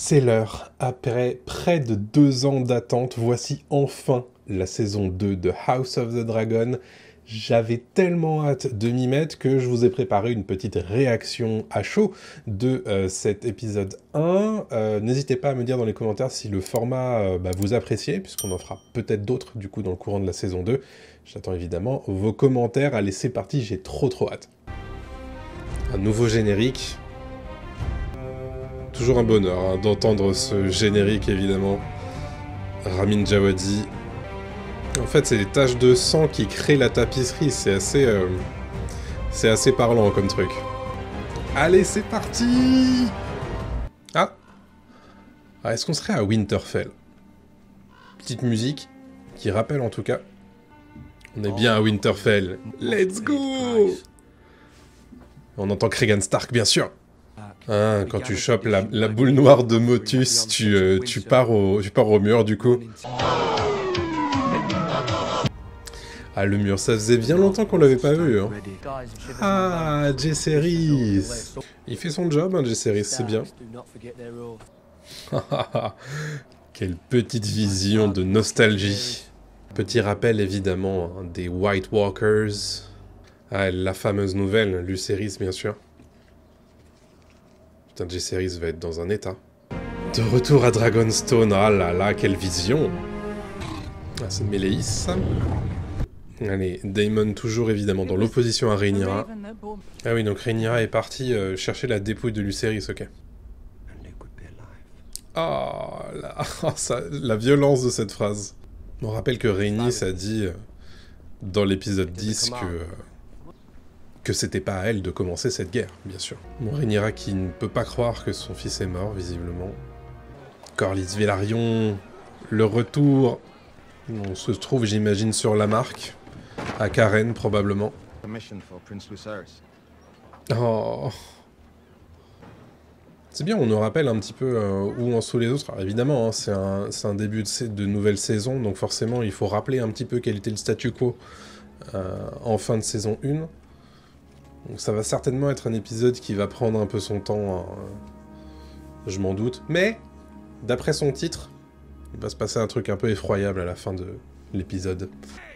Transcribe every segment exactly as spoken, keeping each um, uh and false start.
C'est l'heure. Après près de deux ans d'attente, voici enfin la saison deux de House of the Dragon. J'avais tellement hâte de m'y mettre que je vous ai préparé une petite réaction à chaud de euh, cet épisode un. Euh, N'hésitez pas à me dire dans les commentaires si le format euh, bah, vous appréciez, puisqu'on en fera peut-être d'autres du coup dans le courant de la saison deux. J'attends évidemment vos commentaires. Allez, c'est parti, j'ai trop trop hâte. Un nouveau générique. Toujours un bonheur hein, d'entendre ce générique, évidemment. Ramin Djawadi. En fait, c'est les taches de sang qui créent la tapisserie. C'est assez... Euh, c'est assez parlant comme truc. Allez, c'est parti! Ah, ah est-ce qu'on serait à Winterfell? Petite musique qui rappelle en tout cas. On est bien à Winterfell. Let's go! On entend Cregan Stark, bien sûr. Ah, quand tu chopes la, la boule noire de Motus, tu, euh, tu, pars au, tu pars au mur, du coup. Ah, le mur, ça faisait bien longtemps qu'on l'avait pas vu. Hein. Ah, Jaehaerys. Il fait son job, hein, Jaehaerys, c'est bien. Quelle petite vision de nostalgie. Petit rappel, évidemment, hein, des White Walkers. Ah, la fameuse nouvelle, Lucerys, bien sûr. Putain, Jaehaerys va être dans un état. De retour à Dragonstone, ah là là, quelle vision. Ah, c'est Meleys. Allez, Daemon toujours évidemment dans l'opposition à Rhaenyra. Ah oui, donc Rhaenyra est partie euh, chercher la dépouille de Lucerys, ok. Oh, la... oh ça... la violence de cette phrase. On rappelle que Rhaenys a dit euh, dans l'épisode dix que... Euh, que c'était pas à elle de commencer cette guerre, bien sûr. Bon, Rhaenyra qui ne peut pas croire que son fils est mort, visiblement. Corlys Velaryon, le retour. On se trouve, j'imagine, sur la marque. À Karen, probablement. Oh. C'est bien, on nous rappelle un petit peu euh, où en sont les autres. Alors, évidemment, hein, c'est un, un début de, de nouvelle saison, donc forcément, il faut rappeler un petit peu quel était le statu quo euh, en fin de saison un. Donc ça va certainement être un épisode qui va prendre un peu son temps, hein, je m'en doute. Mais, d'après son titre, il va se passer un truc un peu effroyable à la fin de l'épisode.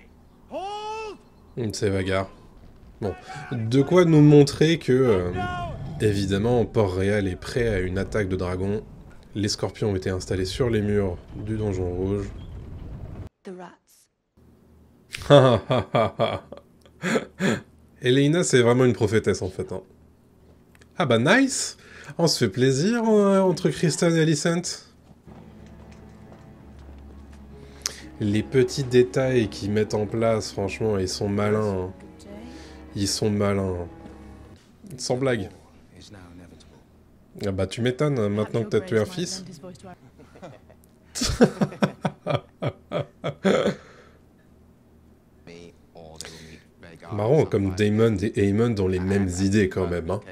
C'est Vhagar. Bon, de quoi nous montrer que, euh, évidemment, Port-Réal est prêt à une attaque de dragons. Les scorpions ont été installés sur les murs du Donjon Rouge. Elena, c'est vraiment une prophétesse, en fait. Hein. Ah bah, nice! On se fait plaisir euh, entre Kristen et Alicent. Les petits détails qu'ils mettent en place, franchement, ils sont malins. Hein. Ils sont malins. Sans blague. Ah bah tu m'étonnes, maintenant que t'as tué un fils. Marrant, comme Daemon et Aemond ont les mêmes idées quand même. Hein.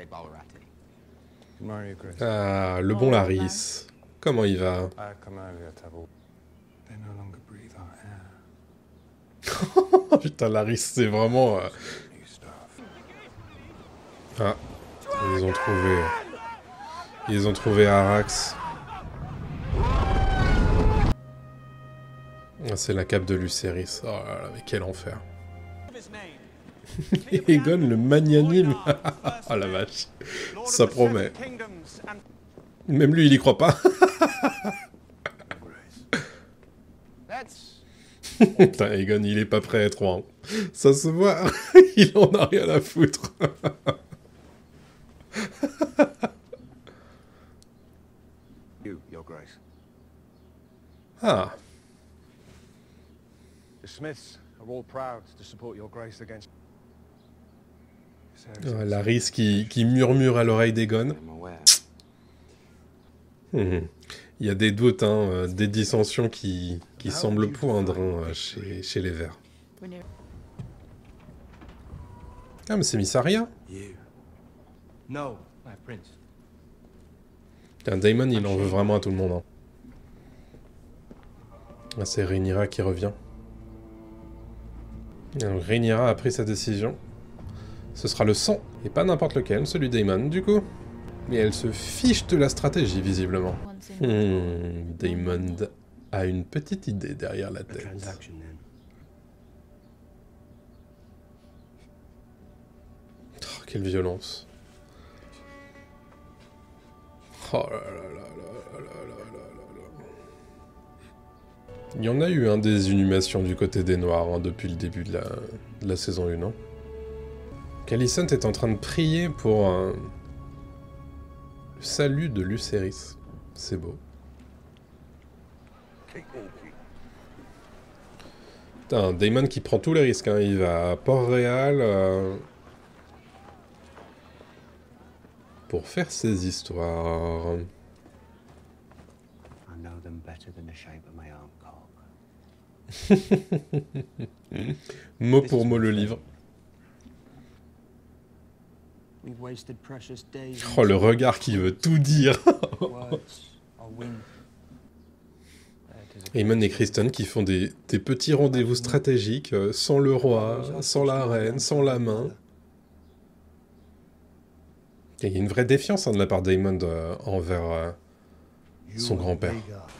Ah, le bon Larys. Comment il va? Putain, Larys, c'est vraiment... Euh... Ah, ils ont trouvé... Ils ont trouvé Arax. Ah, c'est la cape de Lucerys. Oh là là, mais quel enfer. Aegon, le magnanime. Oh la vache. Ça promet. Même lui, il y croit pas. Putain, Aegon, il est pas prêt à être roi. Ça se voit. Il en a rien à foutre. Ah. Oh, Larys qui, qui murmure à l'oreille d'Aegon. Mmh. Il y a des doutes, hein, des dissensions qui, qui semblent poindre hein, chez, chez les Verts. Ah, mais c'est Mysaria. Putain, Daemon, il en veut vraiment à tout le monde. Hein. Ah, c'est Rhaenyra qui revient. Alors, Rhaenyra a pris sa décision. Ce sera le sang, et pas n'importe lequel, celui d'Aemon, du coup. Mais elle se fiche de la stratégie, visiblement. Hmm, Damon a une petite idée derrière la tête. Oh, quelle violence. Oh là là là là là là là là. Il y en a eu hein, des inhumations du côté des Noirs hein, depuis le début de la, de la saison un. Hein. Alicent est en train de prier pour un... le salut de Lucerys. C'est beau. Putain, Daemon qui prend tous les risques. Hein. Il va à Port-Réal euh... pour faire ses histoires. Mot pour mot le livre. Oh, le regard qui veut tout dire. Aemon et Criston qui font des, des petits rendez-vous stratégiques euh, sans le roi, sans la reine, sans la main. Il y a une vraie défiance hein, de la part d'Aemon euh, envers euh, son grand-père.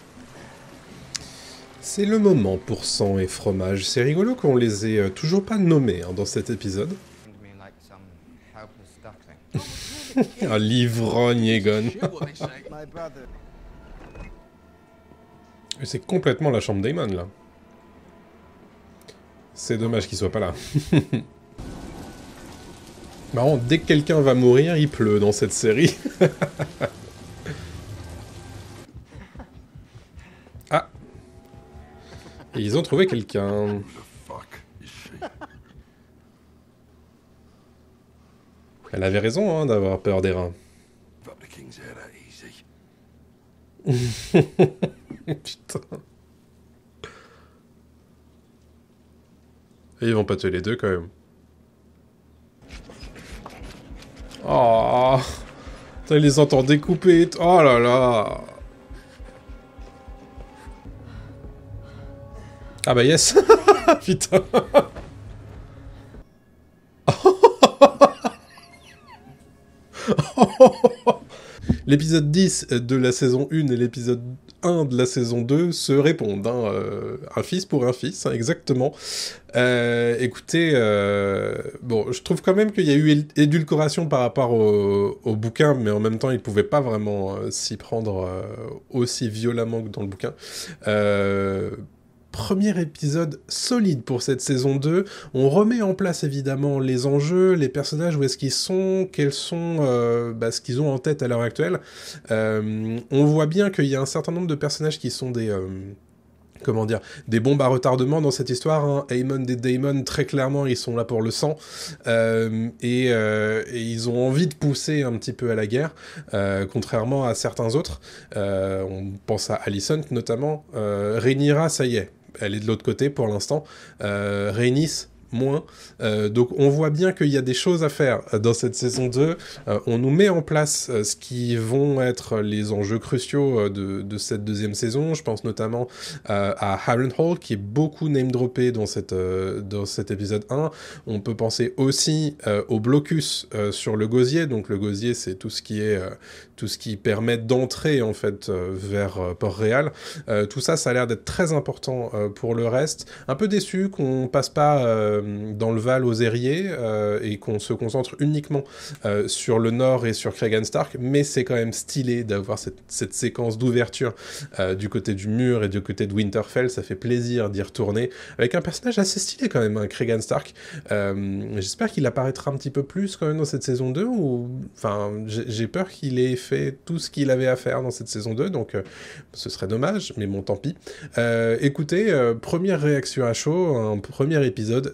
C'est le moment pour sang et fromage. C'est rigolo qu'on les ait euh, toujours pas nommés hein, dans cet épisode. Un l'ivrogne Aegon. C'est complètement la chambre d'Aemon là. C'est dommage qu'il soit pas là. Marrant, dès que quelqu'un va mourir, il pleut dans cette série. Ah. Et ils ont trouvé quelqu'un. Elle avait raison hein, d'avoir peur des rats. Putain. Et ils vont pas tuer les deux quand même. Oh, putain, ils les entend découper. Oh là là. Ah bah yes. Putain. L'épisode dix de la saison un et l'épisode un de la saison deux se répondent. Hein, euh, un fils pour un fils, hein, exactement. Euh, écoutez, euh, bon, je trouve quand même qu'il y a eu édulcoration par rapport au, au bouquin, mais en même temps, il ne pouvait pas vraiment euh, s'y prendre euh, aussi violemment que dans le bouquin. Euh... Premier épisode solide pour cette saison deux. On remet en place évidemment les enjeux, les personnages, où est-ce qu'ils sont, quels sont euh, bah, ce qu'ils ont en tête à l'heure actuelle. Euh, on voit bien qu'il y a un certain nombre de personnages qui sont des... Euh, comment dire, des bombes à retardement dans cette histoire. Hein. Aemon et Daemon, très clairement, ils sont là pour le sang. Euh, et, euh, et ils ont envie de pousser un petit peu à la guerre, euh, contrairement à certains autres. Euh, on pense à Alicent notamment. Euh, Rhaenyra, ça y est. Elle est de l'autre côté pour l'instant. Euh, Rhaenys, moins. Euh, donc on voit bien qu'il y a des choses à faire dans cette saison deux. Euh, on nous met en place euh, ce qui vont être les enjeux cruciaux euh, de, de cette deuxième saison. Je pense notamment euh, à Harrenhal, qui est beaucoup name-droppé dans, cette, euh, dans cet épisode un. On peut penser aussi euh, au blocus euh, sur le gosier. Donc le gosier, c'est tout ce qui est... Euh, tout ce qui permet d'entrer en fait euh, vers euh, Port-Réal. Euh, tout ça, ça a l'air d'être très important euh, pour le reste. Un peu déçu qu'on passe pas euh, dans le Val aux Airiers euh, et qu'on se concentre uniquement euh, sur le nord et sur Cregan Stark, mais c'est quand même stylé d'avoir cette, cette séquence d'ouverture euh, du côté du mur et du côté de Winterfell. Ça fait plaisir d'y retourner avec un personnage assez stylé quand même, hein, Cregan Stark. Euh, j'espère qu'il apparaîtra un petit peu plus quand même dans cette saison deux, ou enfin j'ai peur qu'il ait fait tout ce qu'il avait à faire dans cette saison deux, donc euh, ce serait dommage, mais bon, tant pis. Euh, écoutez, euh, première réaction à chaud, un premier épisode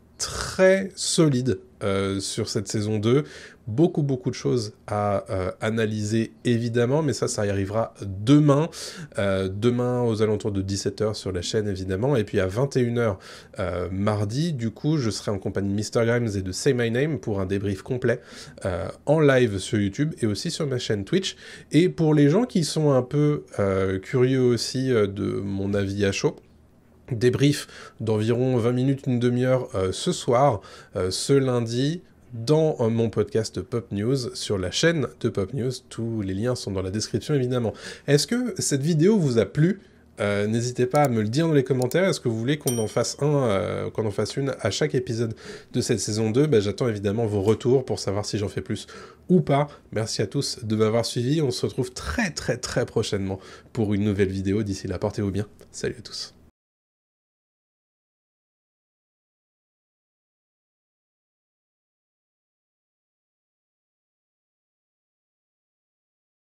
très solide euh, sur cette saison deux. Beaucoup, beaucoup de choses à euh, analyser, évidemment, mais ça, ça y arrivera demain. Euh, demain, aux alentours de dix-sept heures sur la chaîne, évidemment. Et puis à vingt et une heures euh, mardi, du coup, je serai en compagnie de mister Grimes et de Say My Name pour un débrief complet euh, en live sur YouTube et aussi sur ma chaîne Twitch. Et pour les gens qui sont un peu euh, curieux aussi euh, de mon avis à chaud, débrief d'environ vingt minutes, une demi-heure euh, ce soir, euh, ce lundi, dans euh, mon podcast Pop News, sur la chaîne de Pop News. Tous les liens sont dans la description, évidemment. Est-ce que cette vidéo vous a plu ? Euh, n'hésitez pas à me le dire dans les commentaires. Est-ce que vous voulez qu'on en fasse un, euh, qu'on en fasse une à chaque épisode de cette saison deux ? Ben, j'attends évidemment vos retours pour savoir si j'en fais plus ou pas. Merci à tous de m'avoir suivi. On se retrouve très très très prochainement pour une nouvelle vidéo. D'ici là, portez-vous bien. Salut à tous.